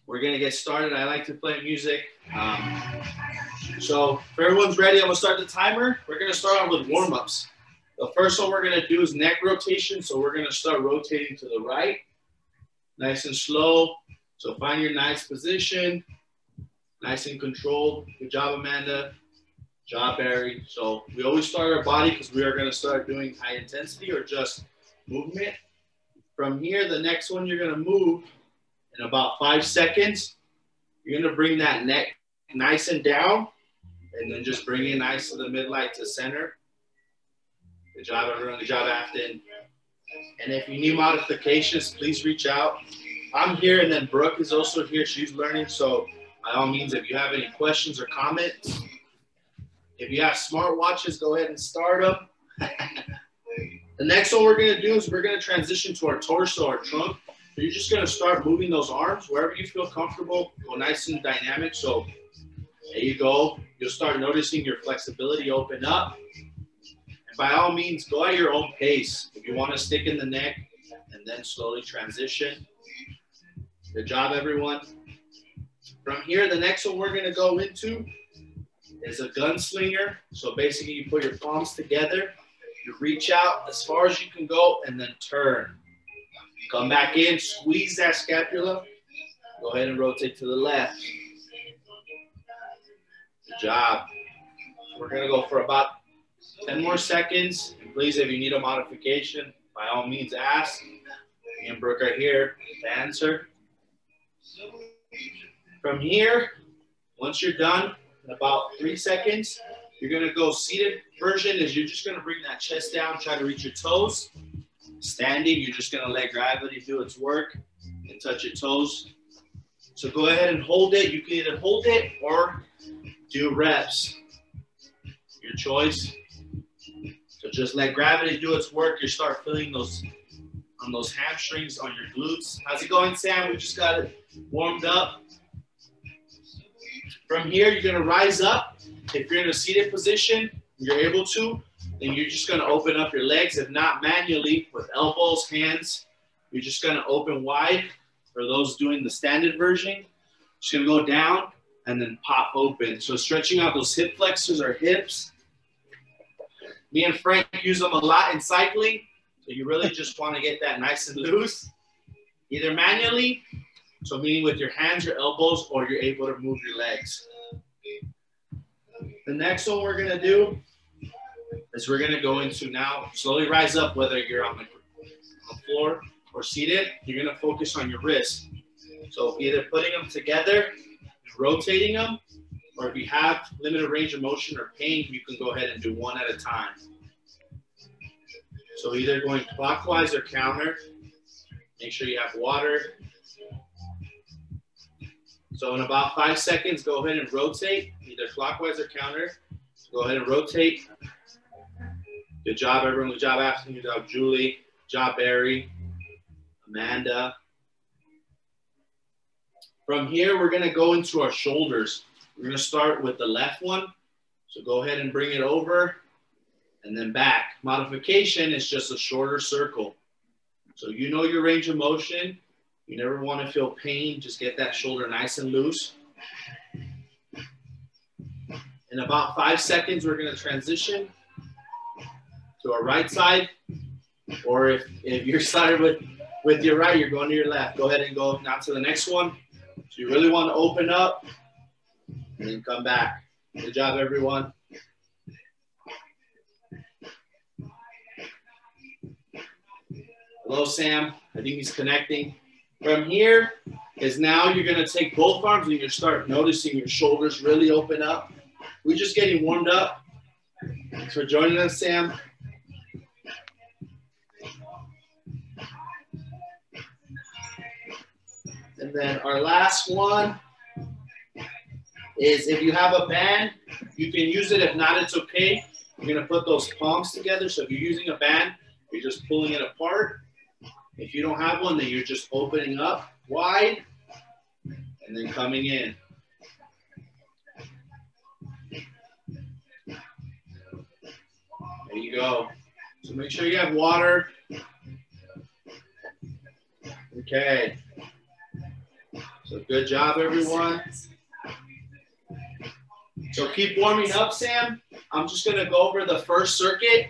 We're gonna get started. I like to play music. So if everyone's ready, I'm gonna start the timer. We're gonna start out with warm-ups. The first one we're gonna do is neck rotation. So we're gonna start rotating to the right, nice and slow. So find your nice position, nice and controlled. Good job, Amanda. Job, Barry. So we always start our body because we are gonna start doing high intensity or just movement. From here, the next one you're gonna move in about 5 seconds. You're gonna bring that neck nice and down, and then just bring it nice to the midline to center. Good job, everyone. Good job, Afton. And if you need modifications, please reach out. I'm here, and then Brooke is also here. She's learning. So by all means, if you have any questions or comments, if you have smart watches, go ahead and start them. The next one we're gonna do is we're gonna transition to our torso, our trunk. So you're just gonna start moving those arms wherever you feel comfortable. Go nice and dynamic. So there you go. You'll start noticing your flexibility open up. And by all means, go at your own pace. If you want to stick in the neck and then slowly transition. Good job, everyone. From here, the next one we're gonna go into is a gunslinger. So basically you put your palms together, you reach out as far as you can go and then turn. Come back in, squeeze that scapula. Go ahead and rotate to the left. Good job. We're gonna go for about 10 more seconds. And please, if you need a modification, by all means ask. Me and Brooke are here to answer. From here, once you're done, in about 3 seconds, you're gonna go seated version is you're just gonna bring that chest down, try to reach your toes. Standing, you're just gonna let gravity do its work and touch your toes. So go ahead and hold it. You can either hold it or do reps. Your choice. So just let gravity do its work. You start feeling those on those hamstrings, on your glutes. How's it going, Sam? We just got it warmed up. From here, you're gonna rise up. If you're in a seated position, you're able to, then you're just gonna open up your legs. If not, manually with elbows, hands, you're just gonna open wide. For those doing the standard version, just gonna go down and then pop open. So stretching out those hip flexors or hips. Me and Frank use them a lot in cycling. So you really just wanna get that nice and loose. Either manually, so meaning with your hands, your elbows, or you're able to move your legs. The next one we're gonna do is we're gonna go into now, slowly rise up, whether you're on the floor or seated, you're gonna focus on your wrists. So either putting them together, rotating them, or if you have limited range of motion or pain, you can go ahead and do one at a time. So either going clockwise or counter. Make sure you have water. So in about 5 seconds, go ahead and rotate, either clockwise or counter. Go ahead and rotate. Good job, everyone. Good job, Ashton. Good job, Julie. Good job, Barry. Amanda. From here, we're gonna go into our shoulders. We're gonna start with the left one. So go ahead and bring it over and then back. Modification is just a shorter circle. So you know your range of motion. You never wanna feel pain. Just get that shoulder nice and loose. In about 5 seconds, we're gonna transition to our right side. Or if you're started with your right, you're going to your left. Go ahead and go now to the next one. So you really want to open up and then come back. Good job, everyone. Hello, Sam. I think he's connecting. From here is now you're going to take both arms and you start noticing your shoulders really open up. We're just getting warmed up. Thanks for joining us, Sam. And then our last one is if you have a band, you can use it. If not, it's okay. You're gonna put those palms together. So if you're using a band, you're just pulling it apart. If you don't have one, then you're just opening up wide and then coming in. There you go. So make sure you have water. Okay. So good job, everyone. So keep warming up, Sam. I'm just going to go over the first circuit.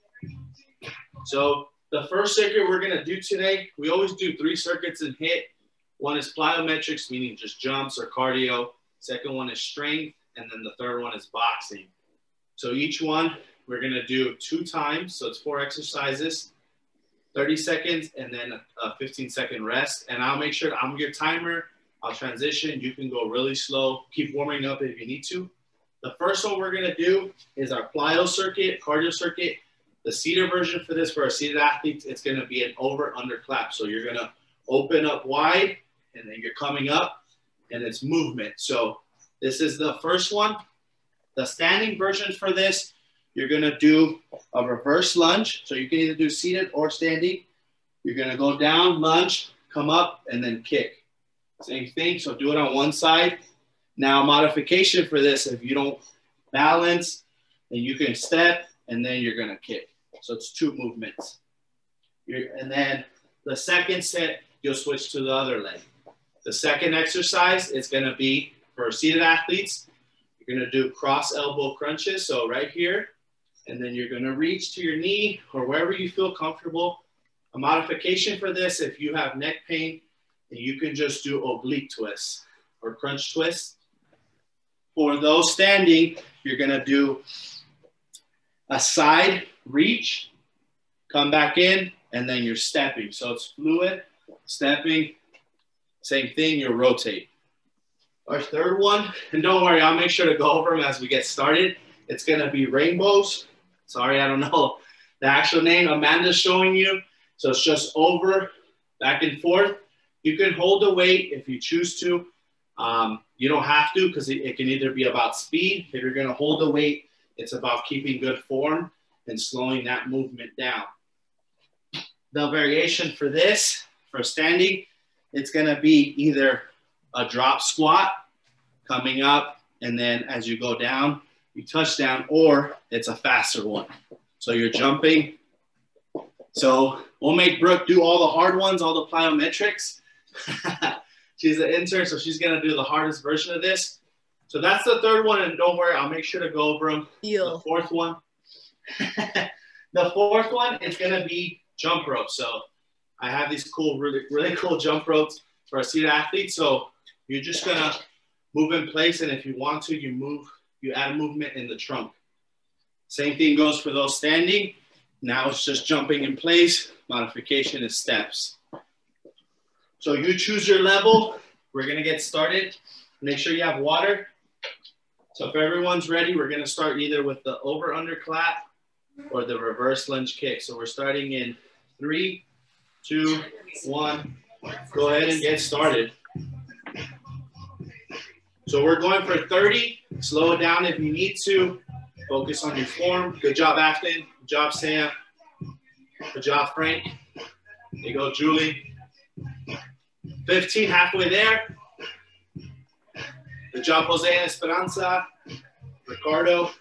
So the first circuit we're going to do today, we always do 3 circuits in HIIT. One is plyometrics, meaning just jumps or cardio. Second one is strength. And then the third one is boxing. So each one we're going to do 2 times. So it's 4 exercises, 30 seconds, and then a 15-second rest. And I'll make sure I'm your timer. I'll transition. You can go really slow. Keep warming up if you need to. The first one we're going to do is our plyo circuit, cardio circuit. The seated version for this, for our seated athletes, it's going to be an over-under clap. So you're going to open up wide, and then you're coming up, and it's movement. So this is the first one. The standing version for this, you're going to do a reverse lunge. So you can either do seated or standing. You're going to go down, lunge, come up, and then kick. Same thing. So do it on one side. Now, modification for this, if you don't balance, then you can step, and then you're going to kick. So it's 2 movements. And then the second set, you'll switch to the other leg. The second exercise is going to be for seated athletes. You're going to do cross elbow crunches. So right here, and then you're going to reach to your knee or wherever you feel comfortable. A modification for this, if you have neck pain, then you can just do oblique twists or crunch twists. For those standing, you're going to do a side reach, come back in, and then you're stepping. So it's fluid, stepping, same thing, you'll rotate. Our third one, and don't worry, I'll make sure to go over them as we get started. It's going to be rainbows. Sorry, I don't know the actual name. Amanda's showing you. So it's just over, back and forth. You can hold the weight if you choose to. You don't have to, because it can either be about speed. If you're going to hold the weight, it's about keeping good form and slowing that movement down. The variation for this, for standing, it's going to be either a drop squat coming up, and then as you go down, you touch down, or it's a faster one. So you're jumping. So we'll make Brooke do all the hard ones, all the plyometrics. She's an intern, so she's going to do the hardest version of this. So that's the third one, and don't worry, I'll make sure to go over them. The fourth one. The fourth one is going to be jump rope. So I have these cool, really cool jump ropes for a seated athlete. So you're just going to move in place, and if you want to, you add movement in the trunk. Same thing goes for those standing. Now it's just jumping in place. Modification is steps. So you choose your level. We're going to get started. Make sure you have water. So if everyone's ready, we're going to start either with the over-under clap or the reverse lunge kick. So we're starting in 3, 2, 1. Go ahead and get started. So we're going for 30. Slow it down if you need to. Focus on your form. Good job, Afton. Good job, Sam. Good job, Frank. There you go, Julie. 15, halfway there. Good job, Jose and Esperanza. Ricardo.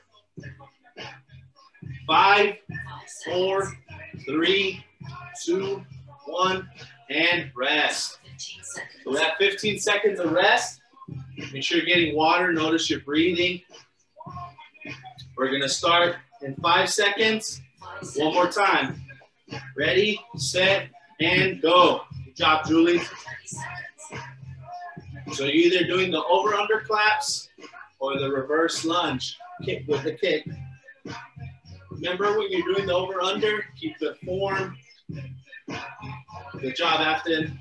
5, 4, 3, 2, 1, and rest. So we have 15 seconds of rest. Make sure you're getting water. Notice you're breathing. We're going to start in 5 seconds. One more time. Ready, set, and go. Good job, Julie. So you're either doing the over-under claps or the reverse lunge kick with the kick. Remember, when you're doing the over-under, keep the form. Good job, Afton.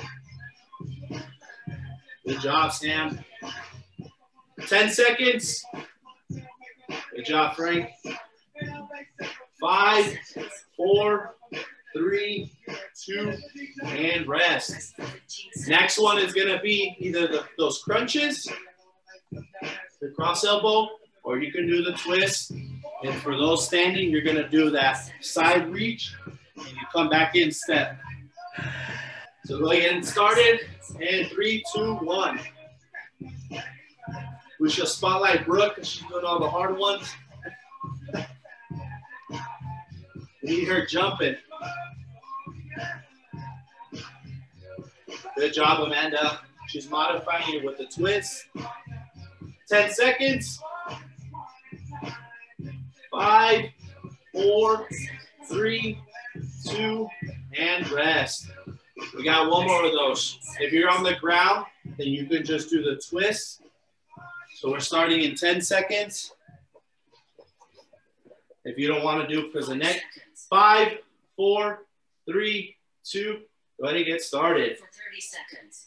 Good job, Sam. 10 seconds. Good job, Frank. 5, 4, 3, 2, and rest. Next one is going to be either those crunches, the cross elbow, or you can do the twist. And for those standing, you're going to do that side reach, and you come back in step. So go ahead and start it. And 3, 2, 1. We shall spotlight Brooke because she's doing all the hard ones. We need her jumping. Good job, Amanda. She's modifying it with the twist. 10 seconds. 5, 4, 3, 2, and rest. We got one more of those. If you're on the ground, then you can just do the twist. So we're starting in 10 seconds. If you don't want to do it for the neck, 5, 4, 3, 2, go ahead and get started. For 30 seconds.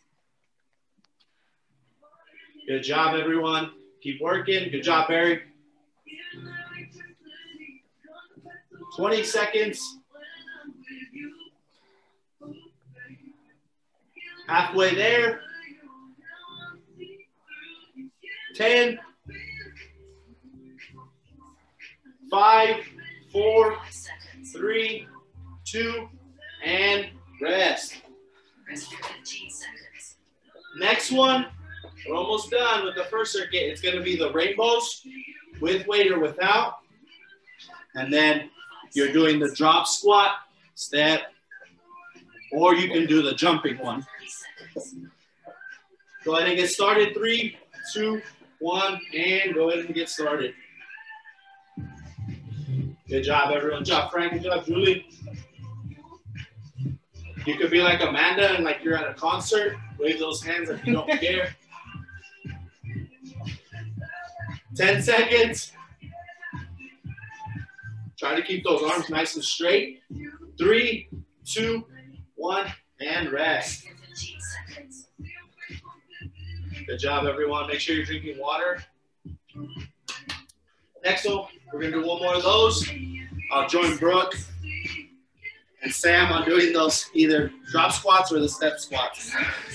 Good job, everyone. Keep working. Good job, Barry. 20 seconds. Halfway there. 10. 5, 4, 3, 2, and rest. Rest for 15 seconds. Next one, we're almost done with the first circuit. It's going to be the rainbows with weight or without. And then you're doing the drop squat, step, or you can do the jumping one. Go ahead and get started. 3, 2, 1, and go ahead and get started. Good job, everyone. Good job, Frank. Good job, Julie. You could be like Amanda and like you're at a concert. Wave those hands if you don't care. 10 seconds. Try to keep those arms nice and straight. 3, 2, 1, and rest. Good job, everyone. Make sure you're drinking water. Next one, we're going to do one more of those. I'll join Brooke and Sam on doing those either drop squats or the step squats.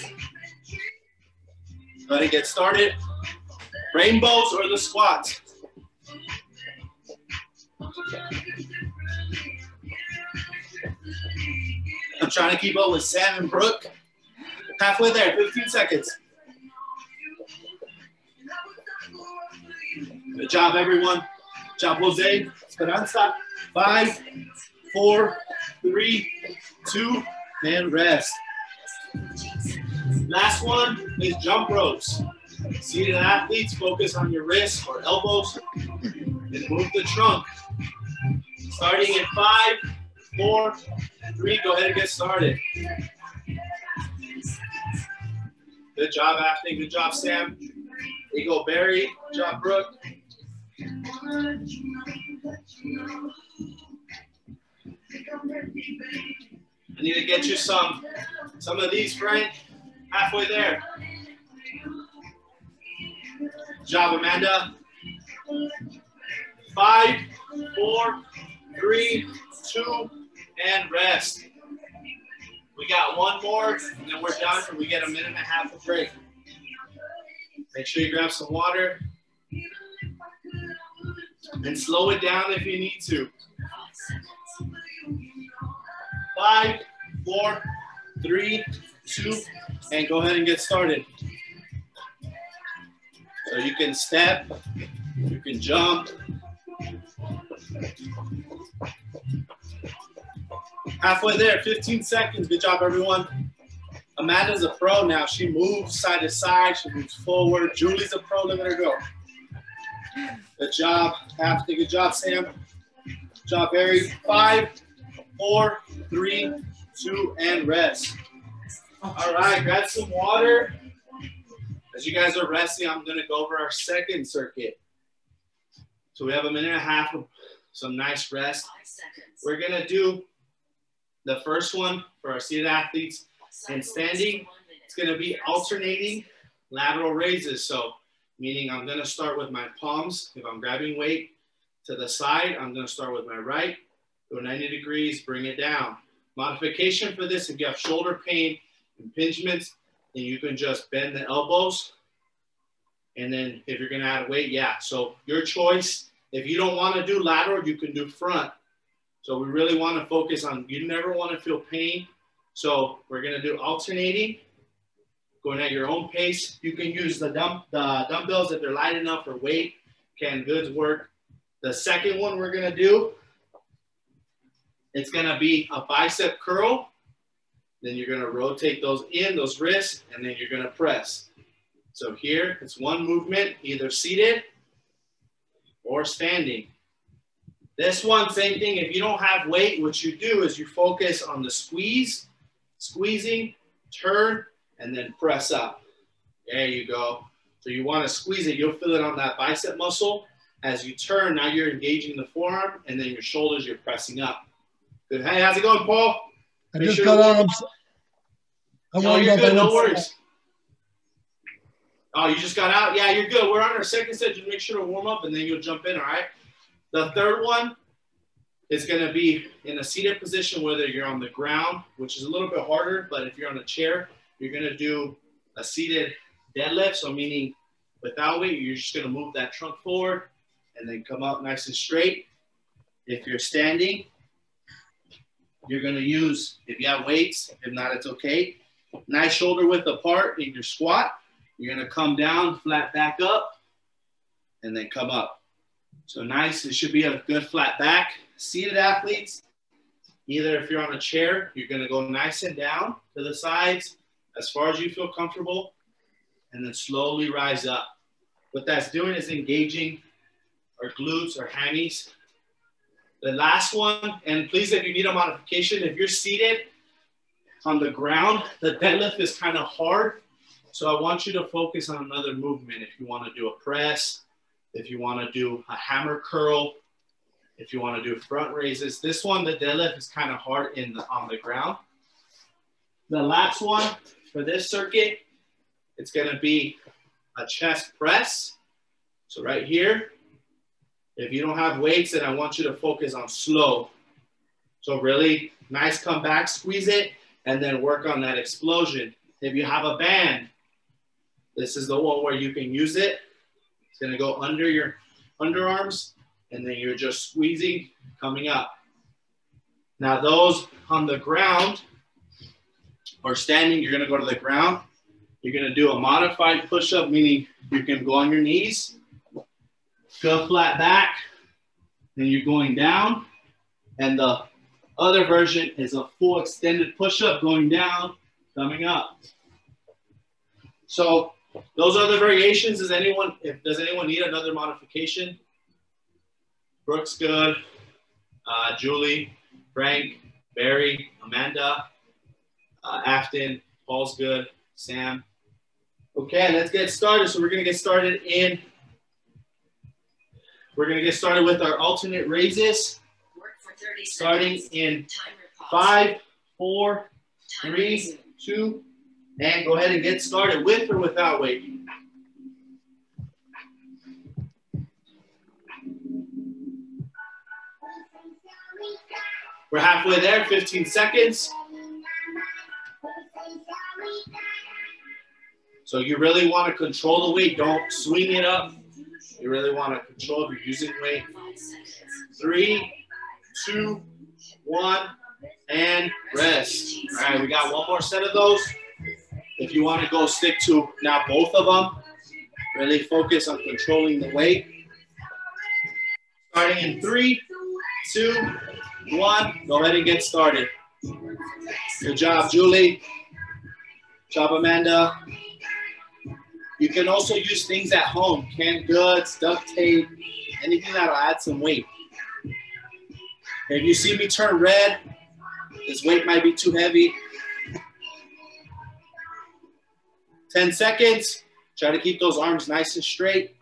Go ahead and get started. Rainbows or the squats. I'm trying to keep up with Sam and Brooke. Halfway there, 15 seconds. Good job, everyone. Good job, Jose. Esperanza. 5, 4, 3, 2, and rest. Last one is jump ropes. Seated athletes, focus on your wrists or elbows and move the trunk. Starting in 5, 4, 3, go ahead and get started. Good job, Ashley. Good job, Sam. There you go, Barry. Good job, Brooke. I need to get you some of these, Frank. Halfway there. Good job, Amanda. 5, 4, 3, 2, and rest. We got one more, and then we're done, and we get a minute and a half of break. Make sure you grab some water. And slow it down if you need to. 5, 4, 3, 2, and go ahead and get started. So you can step, you can jump. Halfway there, 15 seconds. Good job, everyone. Amanda's a pro now. She moves side to side. She moves forward. Julie's a pro. Look at her go. Good job, Ashley. Good job, Sam. Good job, Barry. 5, 4, 3, 2, and rest. All right, grab some water. As you guys are resting, I'm going to go over our second circuit. So we have a minute and a half of some nice rest. We're going to do the first one for our seated athletes and standing. It's going to be alternating lateral raises. So meaning I'm going to start with my palms. If I'm grabbing weight to the side, I'm going to start with my right, go 90 degrees, bring it down. Modification for this, if you have shoulder pain, impingements, then you can just bend the elbows. And then if you're going to add weight, yeah. So your choice. If you don't want to do lateral, you can do front. So we really want to focus on, you never want to feel pain. So we're going to do alternating, going at your own pace. You can use the dumbbells if they're light enough for weight. Canned goods work. The second one we're going to do, it's going to be a bicep curl. Then you're gonna rotate those wrists, and then you're gonna press. So here, it's one movement, either seated or standing. This one, same thing. If you don't have weight, what you do is you focus on the squeezing, turn, and then press up. There you go. So you want to squeeze it. You'll feel it on that bicep muscle. As you turn, now you're engaging the forearm, and then your shoulders, you're pressing up. Good. Hey, how's it going, Paul? I just got arms. No, you're good. No worries. Oh, you just got out? Yeah, you're good. We're on our second set. Just make sure to warm up, and then you'll jump in, all right? The third one is going to be in a seated position, whether you're on the ground, which is a little bit harder, but if you're on a chair, you're going to do a seated deadlift. So meaning without weight, you're just going to move that trunk forward and then come up nice and straight. If you're standing, you're going to use, if you have weights, if not, it's okay. Nice shoulder width apart in your squat. You're going to come down, flat back up, and then come up. So nice, it should be a good flat back. Seated athletes, either if you're on a chair, you're gonna go nice and down to the sides as far as you feel comfortable, and then slowly rise up. What that's doing is engaging our glutes, our hammies. The last one, and please, if you need a modification, if you're seated on the ground, the deadlift is kind of hard. So I want you to focus on another movement. If you wanna do a press, if you want to do a hammer curl, if you want to do front raises. This one, the deadlift is kind of hard on the ground. The last one for this circuit, it's going to be a chest press. So right here, if you don't have weights, then I want you to focus on slow. So really nice come back, squeeze it, and then work on that explosion. If you have a band, this is the one where you can use it. It's going to go under your underarms, and then you're just squeezing, coming up. Now those on the ground or standing, you're going to go to the ground. You're going to do a modified push-up, meaning you can go on your knees, go flat back, then you're going down. And the other version is a full extended push-up, going down, coming up. So those are the variations. Does anyone need another modification? Brooke's good. Julie, Frank, Barry, Amanda, Afton, Paul's good. Sam. Okay, let's get started. So we're gonna get started with our alternate raises. Starting in 5, 4, 3, 2, and go ahead and get started with or without weight. We're halfway there, 15 seconds. So you really want to control the weight. Don't swing it up. You really want to control if you're using weight. 3, 2, 1, and rest. All right, we got one more set of those. If you want to go stick to now both of them, really focus on controlling the weight. Starting in 3, 2, 1, go ahead and get started. Good job, Julie. Good job, Amanda. You can also use things at home, canned goods, duct tape, anything that'll add some weight. If you see me turn red, this weight might be too heavy. 10 seconds. Try to keep those arms nice and straight.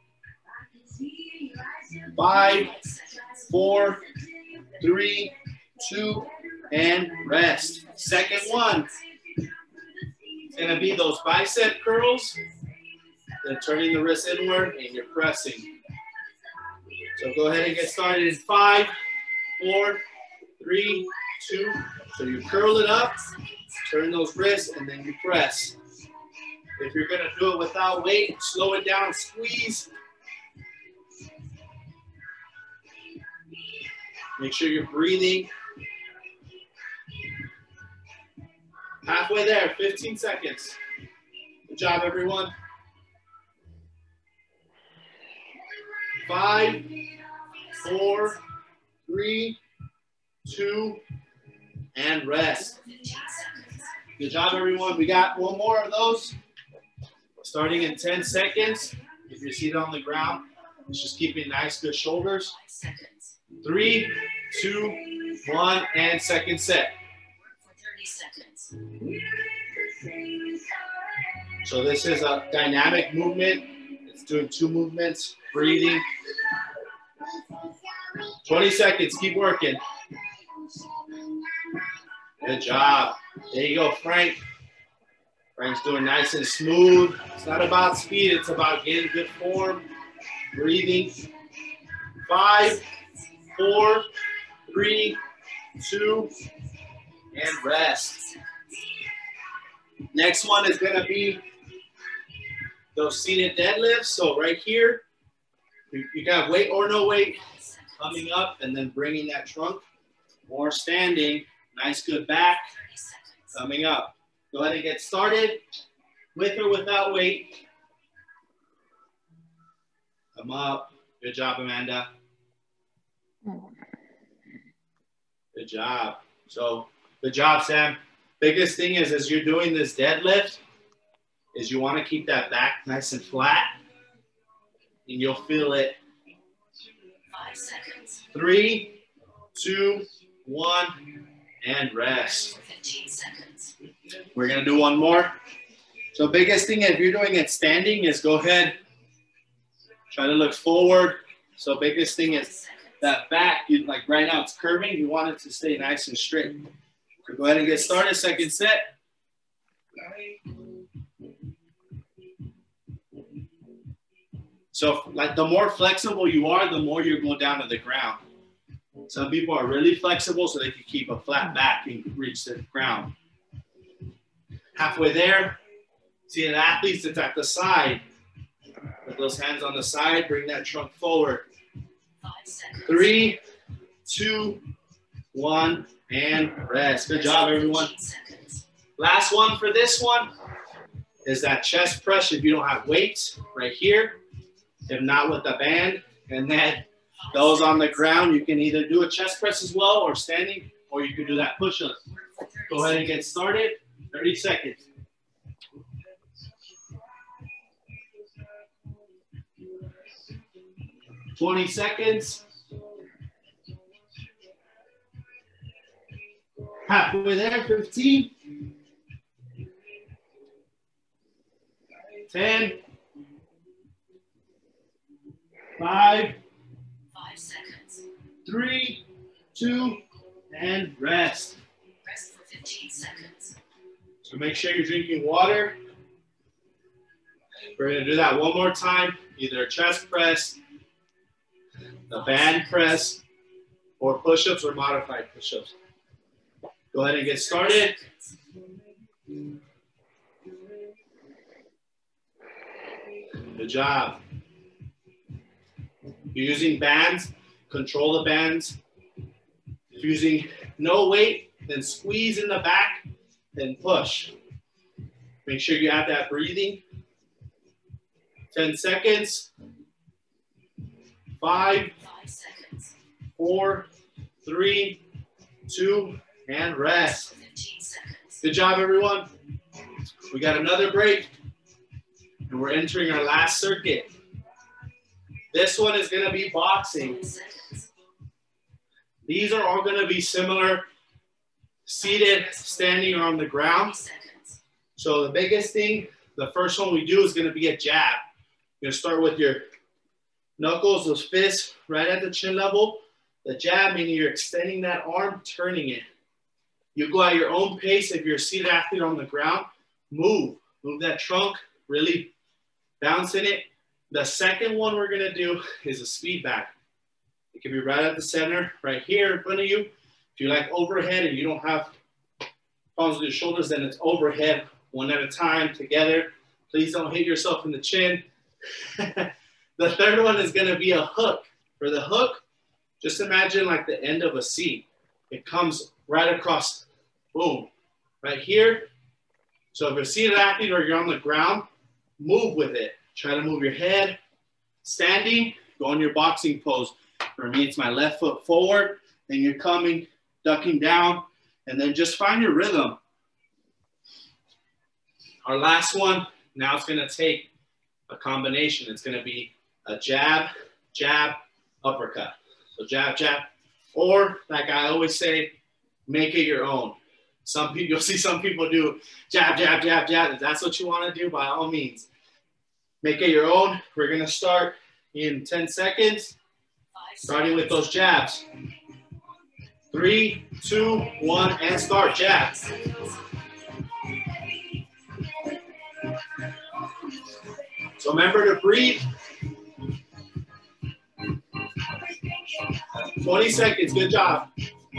5, 4, 3, 2, and rest. Second one. It's going to be those bicep curls. Then turning the wrist inward and you're pressing. So go ahead and get started in 5, 4, 3, 2. So you curl it up, turn those wrists, and then you press. If you're going to do it without weight, slow it down, squeeze. Make sure you're breathing. Halfway there, 15 seconds. Good job, everyone. 5, 4, 3, 2, and rest. Good job, everyone. We got one more of those. Starting in 10 seconds. If you're seated on the ground, it's just keeping nice, good shoulders. 5 seconds. 3, 2, 1, and second set. For 30 seconds. So this is a dynamic movement. It's doing 2 movements, breathing. 20 seconds, keep working. Good job. There you go, Frank. Frank's doing nice and smooth. It's not about speed, it's about getting good form, breathing. 5, 4, 3, 2, and rest. Next one is gonna be those seated deadlifts. So right here, you got weight or no weight coming up and then bringing that trunk. More standing, nice good back, coming up. Go ahead and get started, with or without weight. Come up. Good job, Amanda. Good job. So, good job, Sam. Biggest thing is, as you're doing this deadlift, is you want to keep that back nice and flat, and you'll feel it. 5 seconds. 3, 2, 1, and rest. 15 seconds. We're gonna do one more. So biggest thing if you're doing it standing is go ahead, try to look forward. So biggest thing is that back, like right now it's curving, you want it to stay nice and straight. So go ahead and get started, second set. So like the more flexible you are, the more you go down to the ground. Some people are really flexible so they can keep a flat back and reach the ground. Halfway there, see an athlete that's at the side. Put those hands on the side, bring that trunk forward. 5 seconds. 3, 2, 1, and rest. Good job, everyone. 15 seconds. Last one for this one is that chest press if you don't have weights right here. If not with the band. And then those on the ground, you can either do a chest press as well or standing, or you can do that push-up. Go ahead and get started. 30 seconds. $20 seconds. Halfway there, 15. 10. 5. 5 seconds. 3, 2, and rest. Rest for 15 seconds. So make sure you're drinking water. We're gonna do that one more time, either a chest press, a band press, or push-ups or modified push-ups. Go ahead and get started. Good job. If you're using bands, control the bands. If you're using no weight, then squeeze in the back, then push. Make sure you have that breathing. 10 seconds. 5, 5 seconds. 4, 3, 2, and rest. 15 seconds. Good job, everyone. We got another break, and we're entering our last circuit. This one is going to be boxing. 5 seconds. These are all going to be similar, seated, standing, or on the 5 ground. seconds. So the biggest thing, the first one we do is going to be a jab. You're going to start with your knuckles, those fists, right at the chin level. The jab, meaning you're extending that arm, turning it. You go at your own pace. If you're a seated athlete on the ground, move that trunk, really bounce in it. The second one we're gonna do is a speed back. It can be right at the center, right here in front of you. If you like overhead and you don't have problems with your shoulders, then it's overhead, one at a time, together. Please don't hit yourself in the chin. The third one is gonna be a hook. For the hook, just imagine like the end of a C. It comes right across, boom, right here. So if you're a seated athlete or you're on the ground, move with it. Try to move your head. Standing, go on your boxing pose. For me, it's my left foot forward, then you're coming, ducking down, and then just find your rhythm. Our last one, now it's gonna take a combination. It's gonna be a jab, jab, uppercut. So jab, jab, or like I always say, make it your own. Some people, you'll see some people do jab, jab, jab, jab. If that's what you wanna do, by all means, make it your own. We're gonna start in 10 seconds, starting with those jabs. 3, 2, 1, and start. Jab. So remember to breathe. 20 seconds. Good job.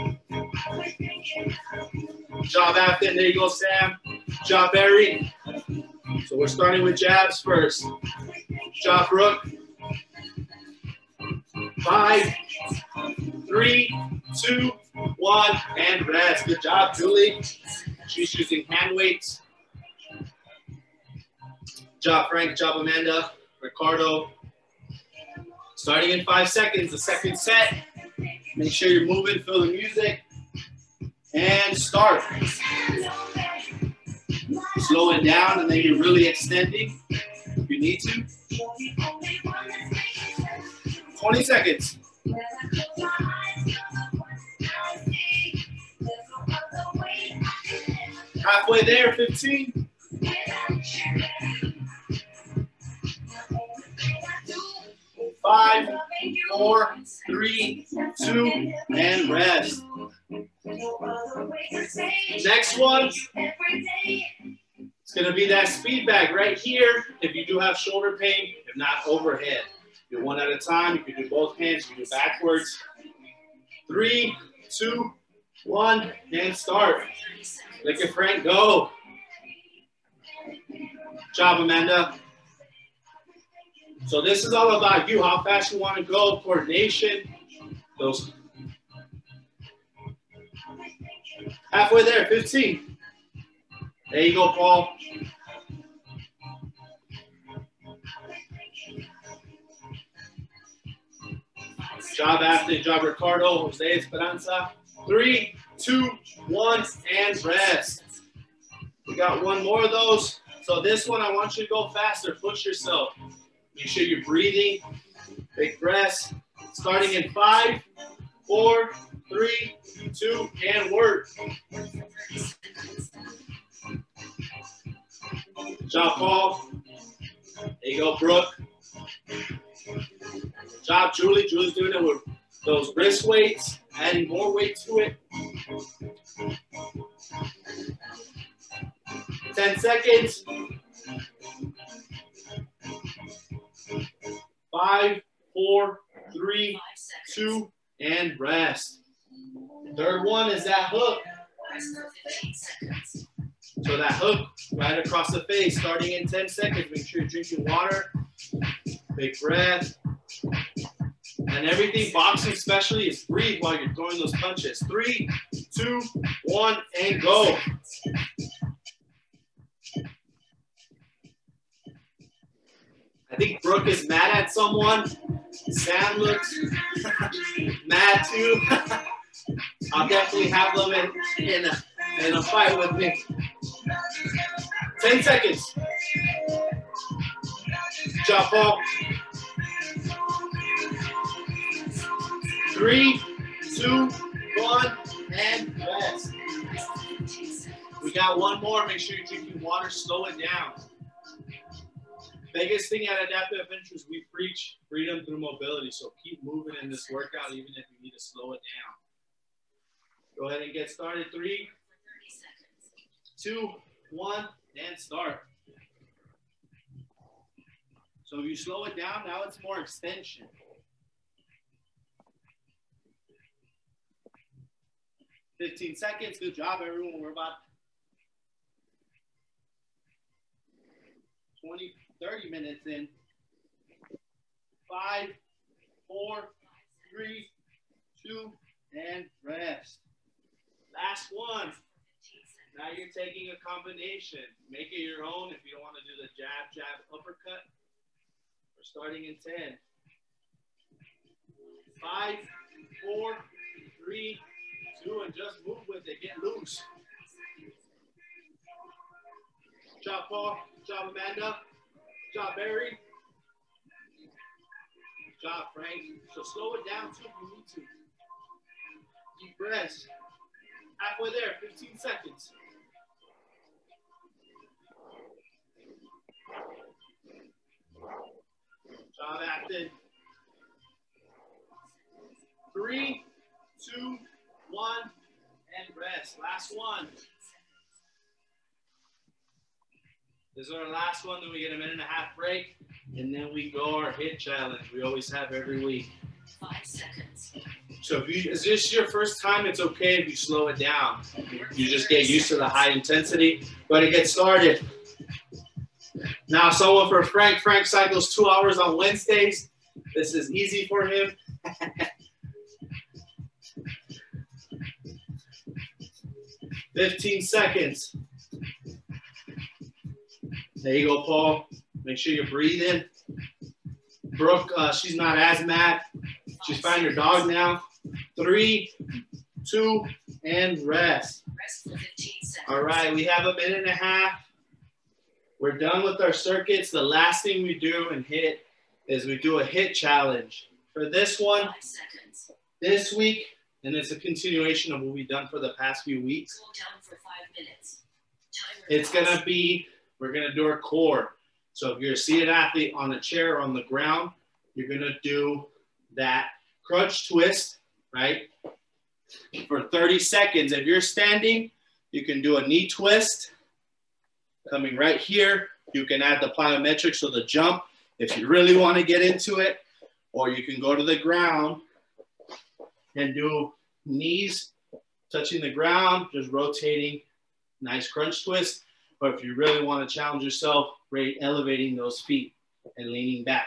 Job Afton. There you go, Sam. Job Barry. So we're starting with jabs first. Job Brooke. 5, 3, 2, 1, and rest. Good job, Julie. She's using hand weights. Job Frank, job Amanda, Ricardo. Starting in 5 seconds, the second set. Make sure you're moving, feel the music. And start. Slow it down, and then you're really extending if you need to. 20 seconds. Halfway there, 15. 5, 4, 3, 2, and rest. Next one, it's gonna be that speed bag right here. If you do have shoulder pain, if not overhead. Do one at a time. You can do both hands. You can do backwards. 3, 2, 1, and start. Look at Frank go. Job, Amanda. So this is all about you, how fast you want to go, coordination. Those. Halfway there, 15. There you go, Paul. Job Afton, job Ricardo, Jose Esperanza. 3, 2, 1, and rest. We got one more of those. So this one, I want you to go faster. Push yourself. Make sure you're breathing. Big breaths. Starting in 5, 4, 3, 2, and work. Job, Paul. There you go, Brooke. Job, Julie. Julie's doing it with those wrist weights, adding more weight to it. 10 seconds. 5, 4, 3, 2, and rest. Third one is that hook. So that hook right across the face, starting in 10 seconds. Make sure you're drinking water. Big breath. And everything, boxing especially, is breathe while you're throwing those punches. 3, 2, 1, and go. I think Brooke is mad at someone. Sam looks mad too. I'll definitely have them in a fight with me. 10 seconds. Job, Paul. 3, 2, 1, and rest. We got one more. Make sure you're drinking water. Slow it down. Biggest thing at Adaptive Adventure is we preach freedom through mobility. So keep moving in this workout, even if you need to slow it down. Go ahead and get started. 3, 2, 1, and start. So if you slow it down, now it's more extension. $15 seconds. Good job, everyone. We're about 30 minutes in. 5, 4, 3, 2, and rest. Last one. Now you're taking a combination. Make it your own if you don't want to do the jab, jab, uppercut. We're starting in 10. 5, 4, 3, 2, and just move with it. Get loose. Job, Paul. Job, Amanda. Job, Barry. Job, Frank. So slow it down too if you need to. Deep breaths. Halfway there, 15 seconds. Job acted. 3, 2, 1, and rest. Last one. This is our last one. Then we get a 1.5-minute break, and then we go our HIIT challenge. We always have every week. 5 seconds. So if is this your first time, it's okay if you slow it down. You just get used to the high intensity. But to get started. Now, someone for Frank. Frank cycles 2 hours on Wednesdays. This is easy for him. 15 seconds. There you go, Paul. Make sure you're breathing. Brooke, she's not as mad. She's finding her dog now. 3, 2, and rest. Rest for 15 seconds. All right, we have a 1.5 minutes. We're done with our circuits. The last thing we do in HIIT is we do a HIIT challenge. For this one, 5 seconds. this week, and it's a continuation of what we've done for the past few weeks. Cool down for 5 minutes. Timer It's paused. gonna be, we're gonna do our core. So if you're a seated athlete on a chair or on the ground, you're gonna do that crunch twist, right? For 30 seconds. If you're standing, you can do a knee twist. Coming right here, you can add the plyometrics, so the jump, if you really want to get into it, or you can go to the ground and do knees touching the ground, just rotating, nice crunch twist. Or if you really want to challenge yourself, great, elevating those feet and leaning back.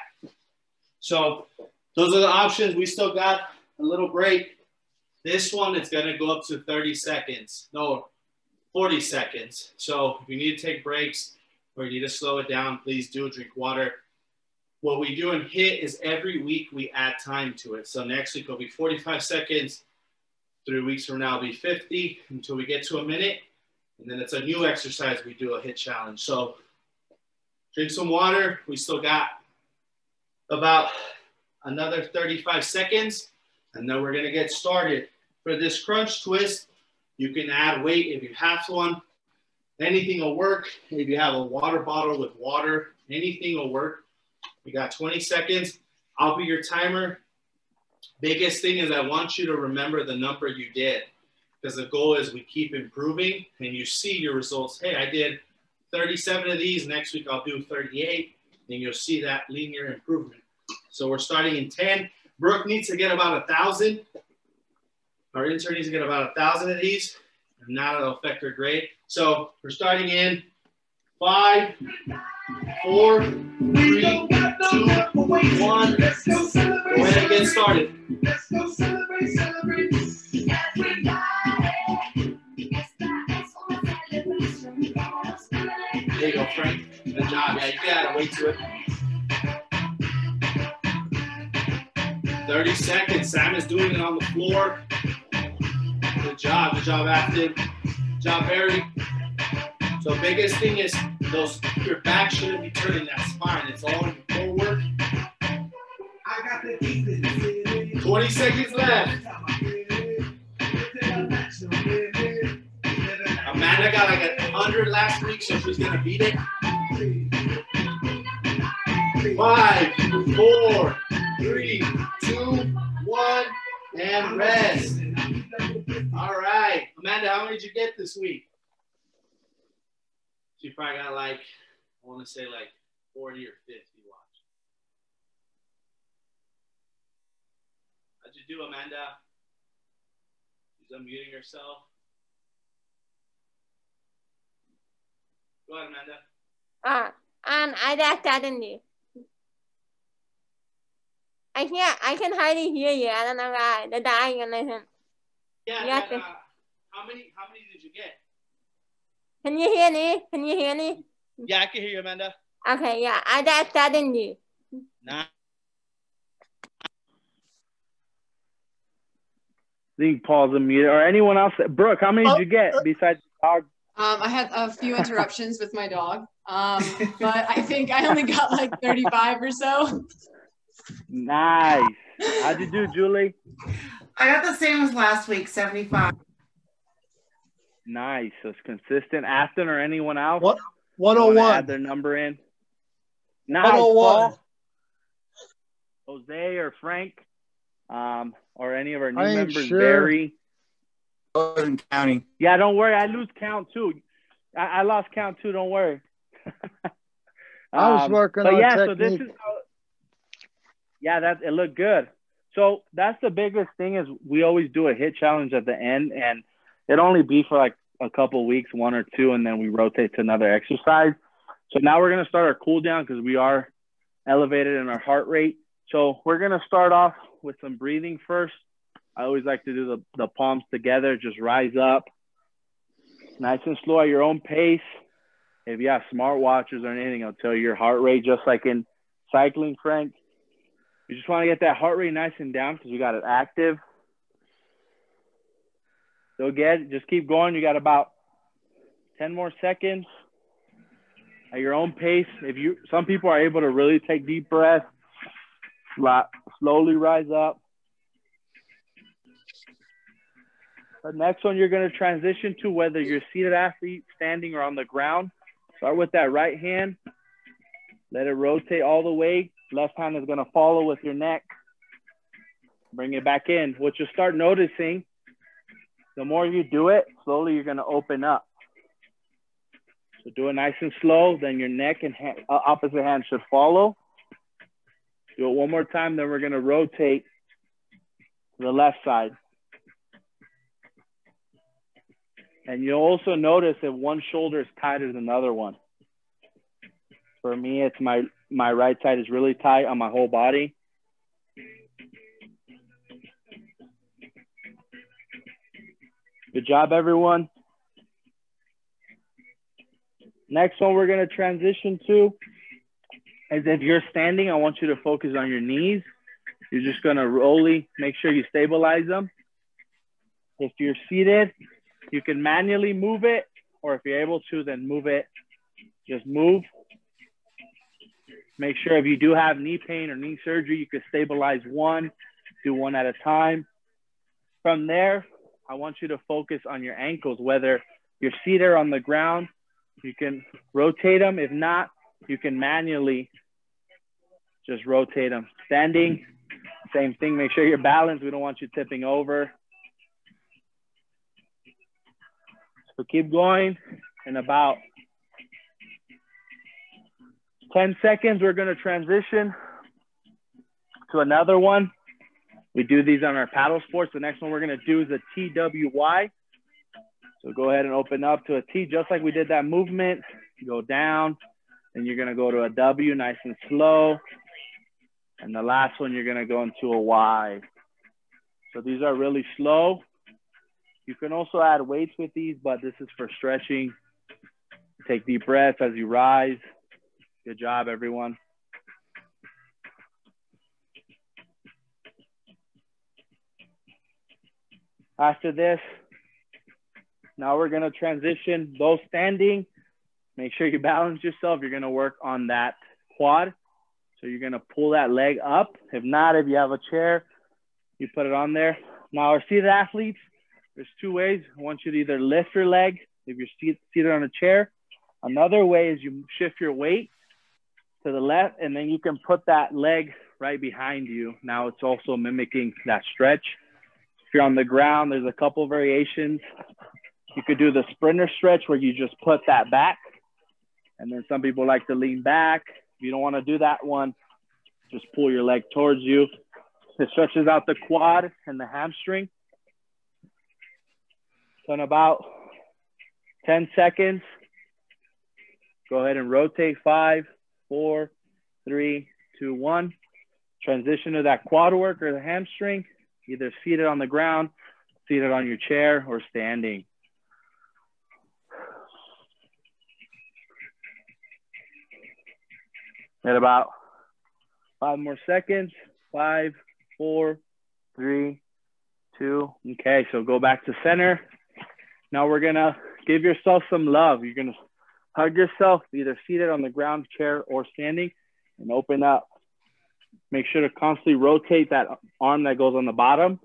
So those are the options. We still got a little break. This one is going to go up to 30 seconds. No, 40 seconds. So if you need to take breaks or you need to slow it down, please do drink water. What we do in HIIT is every week we add time to it. So next week will be 45 seconds. 3 weeks from now it'll be 50 until we get to a minute. And then it's a new exercise. We do a HIIT challenge. So drink some water. We still got about another 35 seconds. And then we're going to get started. For this crunch twist, you can add weight if you have one. Anything will work. If you have a water bottle with water, anything will work. We got 20 seconds. I'll be your timer. Biggest thing is I want you to remember the number you did, because the goal is we keep improving and you see your results. Hey, I did 37 of these. Next week I'll do 38, and you'll see that linear improvement. So we're starting in 10. Brooke needs to get about 1,000. Our intern needs to get about 1,000 of these, and now it'll affect her grade. So we're starting in 5, 4, 3, 2, 1. Go ahead and get started. Let's go celebrate, celebrate. There you go, Frank. Good job. Yeah, you gotta wait to it. 30 seconds. Sam is doing it on the floor. Good job. Good job, Afton. Good job, Barry. So biggest thing is your back shouldn't be turning that spine. It's all forward. 20 seconds left. Amanda got like 100 last week, so she's gonna beat it. 5, 4, 3, 2, 1, and rest. All right, Amanda, how many did you get this week? She probably got like, I want to say like 40 or 50. Watch. How'd you do, Amanda? She's unmuting herself. Go ahead, Amanda. And I just suddenly. I can hardly hear you. I don't know why. The dying and listen. Yeah. Yes. How many did you get? Can you hear me? Can you hear me? Yeah, I can hear you, Amanda. Okay, yeah. I just suddenly. Nah. I think Paul's unmuted. Or anyone else? Brooke, how many did you get besides the dog? I had a few interruptions with my dog, but I think I only got like 35 or so. Nice. How'd you do, Julie? I got the same as last week, 75. Nice. So it's consistent. Aston or anyone else? What? Wanna 101. add their number in. Nice. 101. Paul, Jose or Frank, or any of our new I ain't members, sure. Barry. Wasn't counting. Yeah, don't worry. I lose count too. I lost count too. Don't worry. I was working but on yeah, technique. so this is how, yeah, it looked good. So that's the biggest thing is we always do a HIIT challenge at the end, and it only be for like a couple weeks, 1 or 2, and then we rotate to another exercise. So now we're gonna start our cool down because we are elevated in our heart rate. So we're gonna start off with some breathing first. I always like to do the palms together, just rise up. Nice and slow at your own pace. If you have smartwatches or anything, it'll tell you your heart rate, just like in cycling, Frank. You just want to get that heart rate nice and down because we got it active. So again, just keep going. You got about 10 more seconds at your own pace. Some people are able to really take deep breaths, slowly rise up. The next one you're going to transition to, whether you're seated athlete, standing, or on the ground. Start with that right hand. Let it rotate all the way. Left hand is going to follow with your neck. Bring it back in. What you'll start noticing, the more you do it, slowly you're going to open up. So do it nice and slow. Then your neck and opposite hand should follow. Do it one more time. Then we're going to rotate to the left side. And you'll also notice if one shoulder is tighter than the other one. For me, it's my right side is really tight on my whole body. Good job, everyone. Next one we're going to transition to is if you're standing, I want you to focus on your knees. You're just going to make sure you stabilize them. If you're seated, you can manually move it, or if you're able to, then move it. Just move. Make sure if you do have knee pain or knee surgery, you can stabilize one, do one at a time. From there, I want you to focus on your ankles, whether you're seated or on the ground. You can rotate them. If not, you can manually just rotate them. Standing, same thing. Make sure you're balanced. We don't want you tipping over. So keep going. In about 10 seconds, we're going to transition to another one. We do these on our paddle sports. The next one we're going to do is a TWY. So go ahead and open up to a T, just like we did that movement. Go down, and you're going to go to a W, nice and slow. And the last one, you're going to go into a Y. So these are really slow. You can also add weights with these, but this is for stretching. Take deep breaths as you rise. Good job, everyone. After this, now we're going to transition those standing. Make sure you balance yourself. You're going to work on that quad. So you're going to pull that leg up. If not, if you have a chair, you put it on there. Now, our seated athletes, there's two ways. I want you to either lift your leg if you're seated on a chair. Another way is you shift your weight to the left, and then you can put that leg right behind you. Now it's also mimicking that stretch. If you're on the ground, there's a couple variations. You could do the sprinter stretch where you just put that back. And then some people like to lean back. If you don't want to do that one, just pull your leg towards you. It stretches out the quad and the hamstring. So in about 10 seconds, go ahead and rotate 5, 4, 3, 2, 1. Transition to that quad work or the hamstring, either seated on the ground, seated on your chair, or standing. At about 5 more seconds. 5, 4, 3, 2. Okay, so go back to center. Now we're gonna give yourself some love. You're going to hug yourself, either seated on the ground, chair, or standing, and open up. Make sure to constantly rotate that arm that goes on the bottom.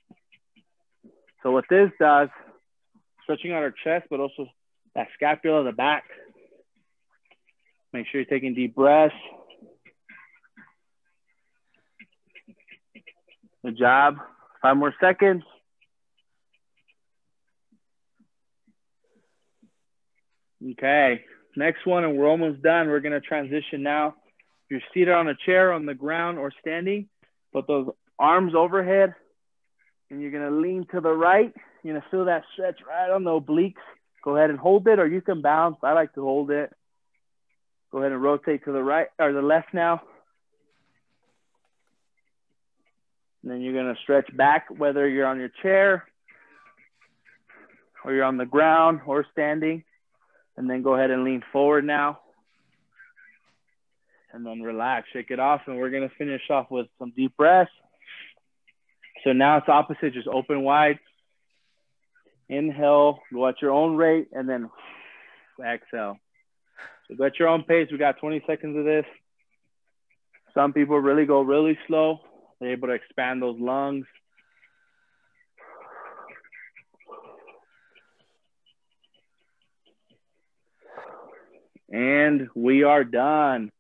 So what this does, stretching out our chest, but also that scapula of the back. Make sure you're taking deep breaths. Good job. 5 more seconds. Okay, next one, and we're almost done. We're gonna transition now. If you're seated on a chair, on the ground, or standing, put those arms overhead, and you're gonna lean to the right. You're gonna feel that stretch right on the obliques. Go ahead and hold it, or you can bounce. I like to hold it. Go ahead and rotate to the right, or the left now. And then you're gonna stretch back, whether you're on your chair, or you're on the ground, or standing. And then go ahead and lean forward now. And then relax, shake it off. And we're gonna finish off with some deep breaths. So now it's opposite, just open wide. Inhale, go at your own rate, and then exhale. So go at your own pace. We got 20 seconds of this. Some people really go really slow. They're able to expand those lungs. And we are done.